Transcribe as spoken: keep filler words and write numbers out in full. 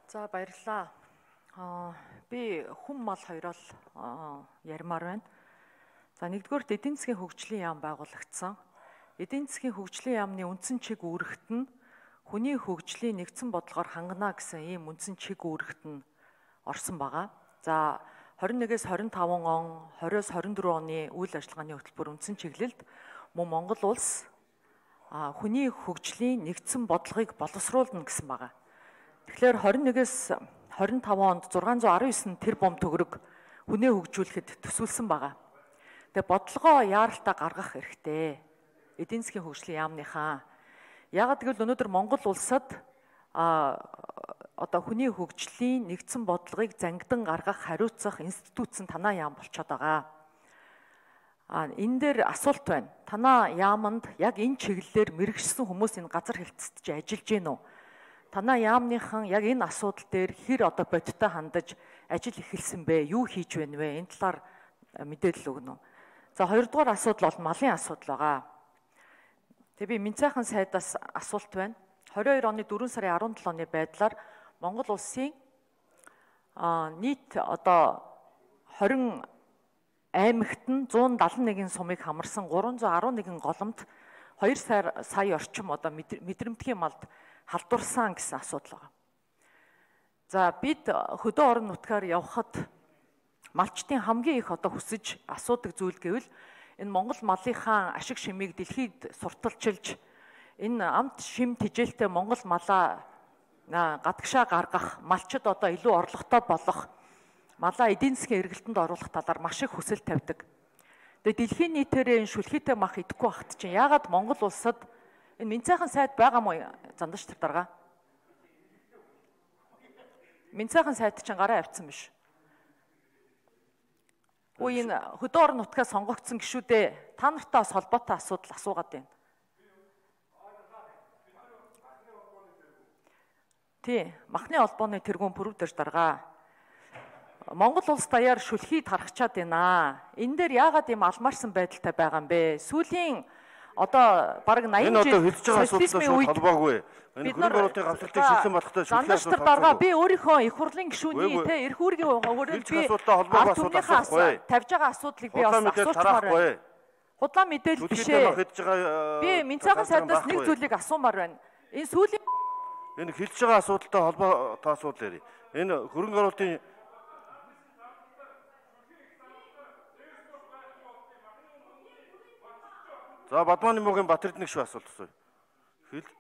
За баярлалаа. Аа би хүн мал хоёрол ярмаар байна. За нэгдүгээрт эдийн засгийн хөгжлийн яам байгуулагдсан. Эдийн засгийн хөгжлийн яамны үндсэн чиг үүрэгт нь хүний хөгжлийн нэгдсэн бодлогоор хангана гэсэн ийм үндсэн чиг үүрэгт нь орсон байгаа. За хорин нэгээс хорин таван он, хориос хорин дөрвөн оны үйл ажиллагааны хөтөлбөр үндсэн чиглэлд мөн Монгол улс а хүний хөгжлийн нэгдсэн бодлогыг боловсруулна гэсэн байгаа. Тэгэхээр хорин нэгээс хорин таван онд зургаан зуун арван девять тэрбум төгрөг хүнээ хөгжүүлэхэд төсвөлсөн байгаа. Тэгээ бодлогоо яаралтай гаргах хэрэгтэй. Эдийн засгийн хөгжлийн яамныхаа. Яагаад гэвэл өнөөдөр Монгол улсад а одоо хүний хөгжлийн нэгдсэн бодлогыг зангидан гаргах хариуцах институц нь танаа яам болчиход байгаа. А энэ дээр асуулт байна. Танаа яамд яг энэ чиглэлээр мэрэгчсэн хүмүүс энэ газар хэлтсэж ажиллаж гин үү? Танаа яамныхан яг энэ асуудал дээр хэр одоо бодиттой хандаж ажил эхэлсэн бэ? Юу хийж байна вэ? Энэ талаар мэдээлэл өгнө үү? За хоёрдугаар асуудал бол малын асуудал байгаа. Тэгээ би Минцайхан сайдаас асуулт байна. двадцать two оны дөрвөн сарын арван долоо оны байдлаар Монгол улсын а нийт одоо хорин аймагт нь зуун дадлан нэгэн сумыг хамарсан гурван зуун арван нэгэн голомт хоёр сая орчим одоо мэдрэмтгий малд халдварсан гэсэн асуудал байна. За бид хөдөө орон нутгаар явхад малчтын хамгийн их одоо хүсэж асуудаг зүйл гэвэл энэ Монгол малынхаа ашиг шимийг дэлхийд сурталчилж энэ амт шим тижээлтэй Монгол малаа гадагшаа гаргах, малчид одоо илүү орлоготой болох, малаа эдийн засгийн эргэлтэнд оруулах талаар маш их хүсэл тавьдаг. Тэгээ дэлхийн нийтээр энэ шүлхийтэй мах идэхгүй багт чинь яагаад Монгол улсад энэ Минцайхан сайд байгаа мó зандаж тэр дарга. Минцайхан сайд чинь гараа авцсан биш. Үй энэ хөдөө орон нутгаа сонгогдсон гişүүдээ та нартай бас холбоотой асуудал асуугаад байна. Тий, махны холбооны тэргуун пүрэв дээр дарга. Монгол улс даяар шүлхийд харахчаад байна. Энэ дээр яагаад ийм алмаарсан байдалтай байгаа юм бэ? Сүүлийн одоо бараг eighty жил энэ одоо хэлж байгаа асуудалтай холбоогүй. Энэ хөрөнгө оруулалтын гамшилтыг шилжүүлсэн баталтай шүлхий асуудал дарга би өөрийнхөө их хурлын гишүүний те эрх үүргийн хүрээнд би тавьж байгаа асуудлыг би бас асуучмаар байна. Худлаа мэдээлэл биш ээ. Би Минцайхан сайдаас нэг зүйлийг асуумаар байна. Энэ сүүлийн энэ хэлж байгаа асуудалтай холбоотой асуудал ярив. Энэ хөрөнгө оруулалтын За Бадмааны мөгийн Батэрдэнэг шүү асуулт асууя. Хэл